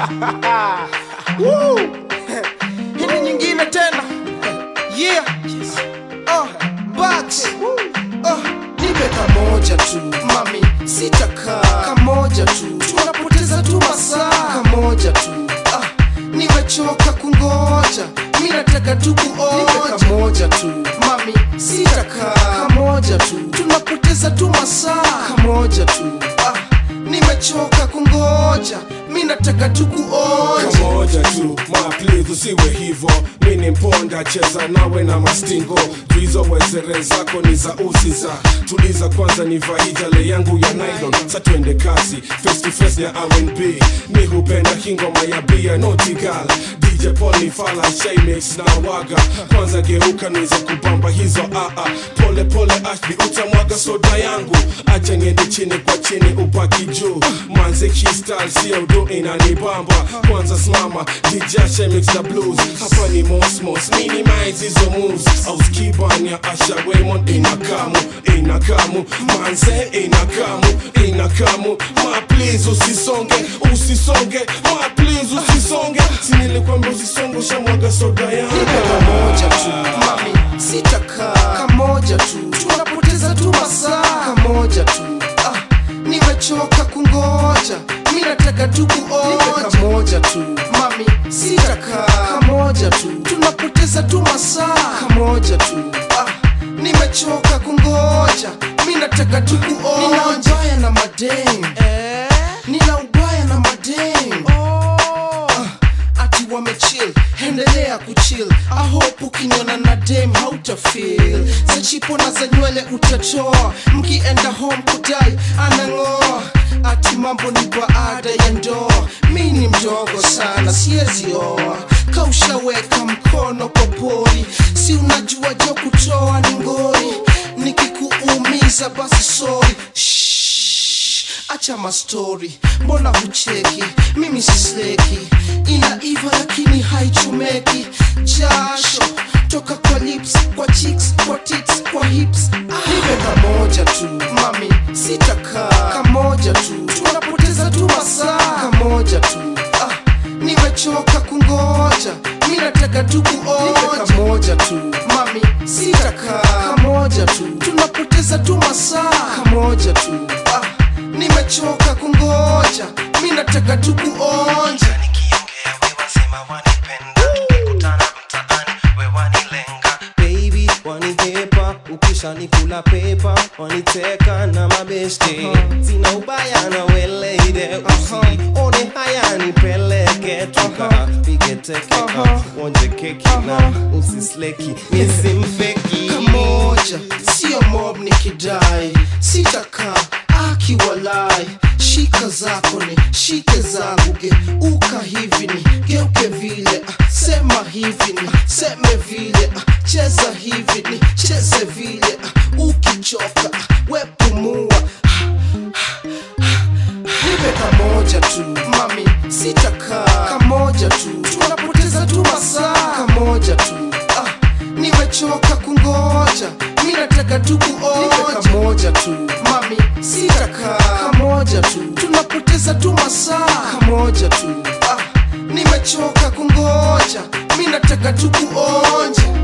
Woo! Hili nyingine tena. Yeah. Bucks. Nipe kamoja tu, mami, sitakaa. Kamoja tu, tunapoteza tu masaa. Kamoja tu, nimechoka kungoja, mimi nataka tu kuonja. Nipe kamoja tu, mami, sitakaa. Kamoja tu, tunapoteza tu masaa. Kamoja tu, nimechoka kungoja, mimi nataka tu kuonja. Kamoja tu, please usiwe hivo. Mini mponda cheza nawe na mastingo. Tuizo wezere zako ni za usiza. Tuliza kwanza ni vaijale yangu ya nylon. Sa tuende kasi, face to face ya R&B. Mi hupenda kingoma ya bia naughty girl. DJ Pony Fala, Shay Mix na waga. Kwanza geuka niweze kubamba hizo Pole pole Ashby utamwaga soda yangu. Acha niende chini kwa chini upaki juu. Manze style siya udo inanibamba. Kwanza smama, DJ Shay Mix na blues. Hapa ni mosmos, minimize hizo moves. Auskibanya Asha Raymond inakamu. Manze inakamu. Please usisonge. Please usisonge. Sinilikwambia usisonge ushamwaga soda yangu. Nipe kamoja tu, mami, sitakaa. Kamoja tu, tunapoteza tu masaa. Kamoja tu, nimechoka kungoja, mimi nataka tu kuonja. Nipe kamoja tu, mami, sitakaa. Kamoja tu, tunapoteza tu masaa. Kamoja tu, nimechoka kungoja, mimi nataka tu kuonja. Nina ubaya na madem, nina ubaya na madem. Ati wamechill, endelea kuchill. I hope ukiniona na dem hautafeel. Za chipo na za nywele utatoa, mkienda home kudai anangoa. Ati mambo ni baada ya ndoa, mimi ni mdogo sana siwezi oa. Kaushaweka mkono kwa pori, si unajua jo kutoa ni ngori. Nikikuumiza basi sorry. Acha mastori, mbona hucheki? Mimi sisleki, inaiva lakini haichumeki. Jasho toka kwa lips, kwa cheeks, kwa tits, kwa hips. Nipe kamoja tu, mami, sitakaa. Kamoja tu, tunapoteza tu masaa. Kamoja tu, nimechoka kungoja, mimi nataka tu kuonja. Nipe kamoja tu, mami, sitakaa. Kamoja tu, tunapoteza tu masaa. Kamoja tu, nimechoka kungoja, mimi nataka tu kuonja. Nikiongea wewe sema wanipenda, tukikutana mtaani wewe wanilenga. Baby wanihepa, ukishanikula pepa waniteka na mabeste. Sina ubaya na welede, usione haya nipeleke tuka pige teke uonje keki na usisleki nisimfeki. Kamoja sio mob nikidai, sitakaa akiwalai. Shika zako ni shike zangu, geuka hivi ni geuke vile. Sema hivi ni seme vile. Cheza hivi ni cheze vile. Ukichoka wepumua. Nipe kamoja tu, mami, sitakaa. Kamoja tu, tunapoteza tu masaa. Kamoja tu, nimechoka kungoja, mimi nataka tu kuonja. Nipe kamoja tu, mami, sitakaa. Kamoja tu, tunapoteza tu masaa. Kamoja tu, nimechoka kungoja, mimi nataka tu kuonja.